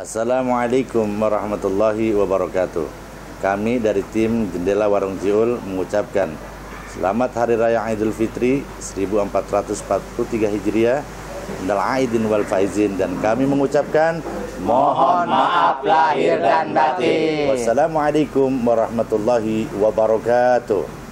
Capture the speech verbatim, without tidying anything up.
Assalamualaikum warahmatullahi wabarakatuh. Kami dari tim Jendela Warung Jiul mengucapkan selamat Hari Raya Idul Fitri seribu empat ratus empat puluh tiga Hijriah, minal aidin wal faizin, dan kami mengucapkan mohon maaf lahir dan batin. Wassalamualaikum warahmatullahi wabarakatuh.